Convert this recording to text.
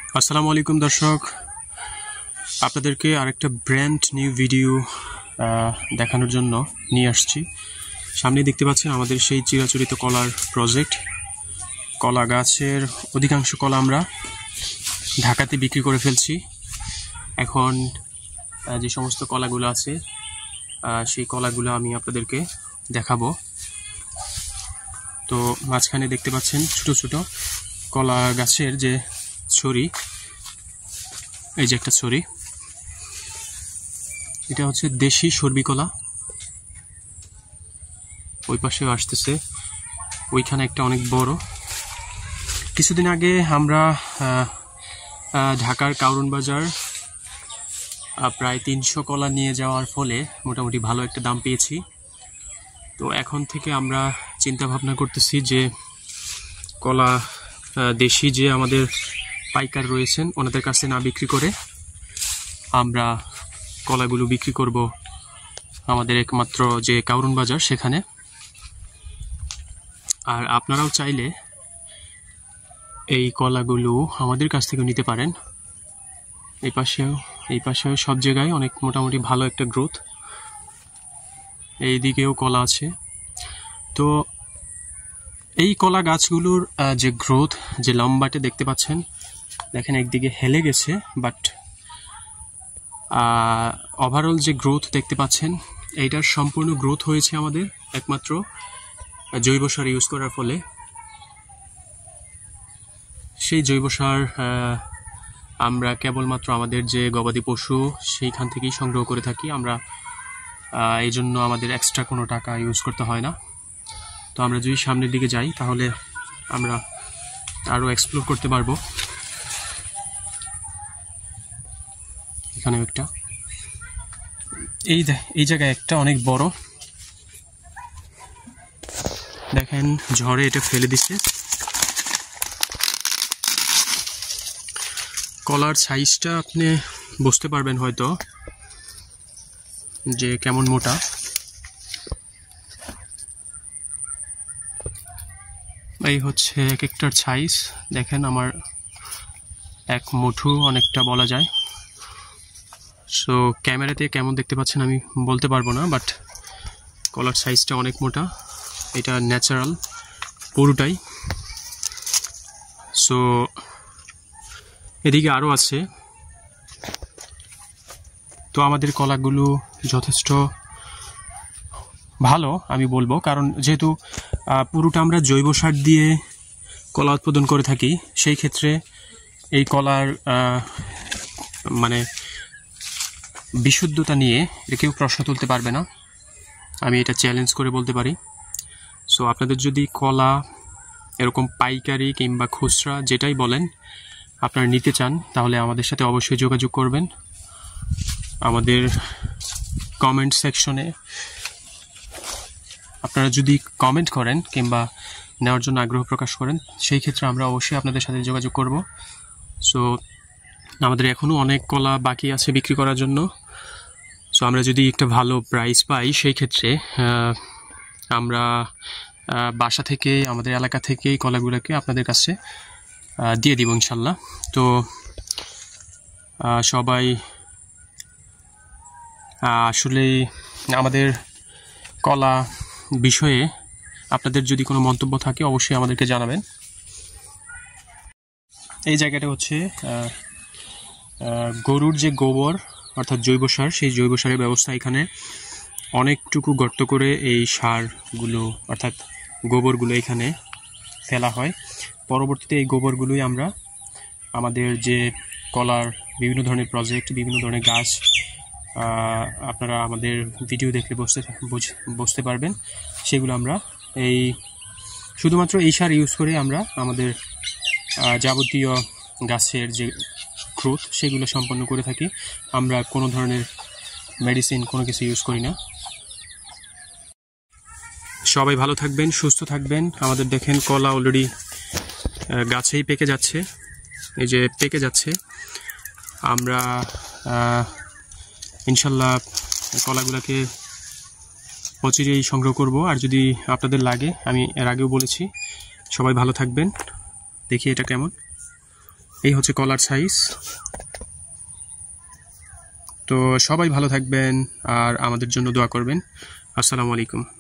আসসালামু আলাইকুম দর্শক, আপনাদেরকে আরেকটা ব্র্যান্ড নিউ ভিডিও দেখানোর জন্য নিয়ে আসছি। সামনে দেখতে পাচ্ছেন আমাদের সেই চিরাচরিত কলার প্রজেক্ট। কলা গাছের অধিকাংশ কলা আমরা ঢাকাতে বিক্রি করে ফেলছি। এখন যে সমস্ত কলাগুলো আছে সেই কলাগুলো আমি আপনাদেরকে দেখাবো। তো মাঝখানে দেখতে পাচ্ছেন ছোট ছোট কলা গাছের যে ছড়ি, এই যে একটা ছড়ি, এটা হচ্ছে দেশি সর্বি কলা। ওই পাশেও আসতেছে, ওইখানে একটা অনেক বড়। কিছুদিন আগে আমরা ঢাকার কারওয়ান বাজার প্রায় 300 কলা নিয়ে যাওয়ার ফলে মোটামুটি ভালো একটা দাম পেয়েছি। তো এখন থেকে আমরা চিন্তা ভাবনা করতেছি যে কলা দেশি যে আমাদের পাইকার রয়েছেন ওনাদের কাছে না বিক্রি করে আমরা কলাগুলো বিক্রি করব আমাদের একমাত্র যে কারওয়ান বাজার সেখানে। আর আপনারাও চাইলে এই কলাগুলো আমাদের কাছ থেকে নিতে পারেন। এই পাশেও সব জায়গায় অনেক মোটামুটি ভালো একটা গ্রোথ। এই দিকেও কলা আছে। তো এই কলা গাছগুলোর যে গ্রোথ, যে লম্বাটে দেখতে পাচ্ছেন, দেখেন একদিকে হেলে গেছে, বাট ওভারঅল যে গ্রোথ দেখতে পাচ্ছেন এইটার সম্পূর্ণ গ্রোথ হয়েছে আমাদের একমাত্র জৈব সার ইউজ করার ফলে। সেই জৈব সার আমরা কেবলমাত্র আমাদের যে গবাদি পশু সেইখান থেকেই সংগ্রহ করে থাকি। আমরা এই জন্য আমাদের এক্সট্রা কোনো টাকা ইউজ করতে হয় না। তো আমরা যদি সামনের দিকে যাই তাহলে আমরা আরও এক্সপ্লোর করতে পারবো। এখানেও একটা, এই জায়গায় একটা অনেক বড়, দেখেন ঝড়ে এটা ফেলে দিচ্ছে। কলার সাইজটা আপনি বুঝতে পারবেন হয়তো যে কেমন মোটা। এই হচ্ছে এক একটার সাইজ। দেখেন আমার এক মুঠো অনেকটা বলা যায়। সো ক্যামেরাতে কেমন দেখতে পাচ্ছেন আমি বলতে পারবো না, বাট কলার সাইজটা অনেক মোটা। এটা ন্যাচারাল পুরোটাই। সো এদিকে আরও আছে। তো আমাদের কলাগুলো যথেষ্ট ভালো আমি বলবো, কারণ যেহেতু পুরোটা আমরা জৈব সার দিয়ে কলা উৎপাদন করে থাকি, সেই ক্ষেত্রে এই কলার মানে বিশুদ্ধতা নিয়ে কেউ প্রশ্ন তুলতে পারবে না, আমি এটা চ্যালেঞ্জ করে বলতে পারি। সো আপনাদের যদি কলা এরকম পাইকারি কিংবা খুচরা যেটাই বলেন আপনারা নিতে চান, তাহলে আমাদের সাথে অবশ্যই যোগাযোগ করবেন। আমাদের কমেন্ট সেকশনে আপনারা যদি কমেন্ট করেন কিংবা নেওয়ার জন্য আগ্রহ প্রকাশ করেন, সেই ক্ষেত্রে আমরা অবশ্যই আপনাদের সাথে যোগাযোগ করব। সো আমাদের এখনও অনেক কলা বাকি আছে বিক্রি করার জন্য। সো আমরা যদি একটা ভালো প্রাইস পাই, সেই ক্ষেত্রে আমরা বাসা থেকে, আমাদের এলাকা থেকে কলাগুলোকে আপনাদের কাছে দিয়ে দিব ইনশাল্লাহ। তো সবাই আসলে আমাদের কলা বিষয়ে আপনাদের যদি কোনো মন্তব্য থাকে অবশ্যই আমাদেরকে জানাবেন। এই জায়গাটা হচ্ছে গরুর যে গোবর অর্থাৎ জৈব সার, সেই জৈব সারের ব্যবস্থা এখানে অনেকটুকু গর্ত করে এই সারগুলো অর্থাৎ গোবরগুলো এখানে ফেলা হয়। পরবর্তীতে এই গোবরগুলোই আমরা আমাদের যে কলার বিভিন্ন ধরনের প্রজেক্ট, বিভিন্ন ধরনের গাছ, আপনারা আমাদের ভিডিও দেখলে বুঝতে পারবেন, সেগুলো আমরা শুধুমাত্র এই সার ইউজ করে আমরা আমাদের যাবতীয় গাছের যে গ্রোথ সেগুলো সম্পন্ন করে থাকি। আমরা কোনো ধরনের মেডিসিন কোনো কিছু ইউজ করি না। সবাই ভালো থাকবেন, সুস্থ থাকবেন। আমাদের দেখেন কলা অলরেডি গাছেই পেকে যাচ্ছে, এই যে পেকে যাচ্ছে। আমরা ইনশাল্লাহ কলাগুলোকে অচিরেই সংগ্রহ করব। আর যদি আপনাদের লাগে, আমি এর আগেও বলেছি, সবাই ভালো থাকবেন। দেখি এটা কেমন। এই হচ্ছে কলার সাইজ। তো সবাই ভালো থাকবেন আর আমাদের জন্য দোয়া করবেন। আসসালামু আলাইকুম।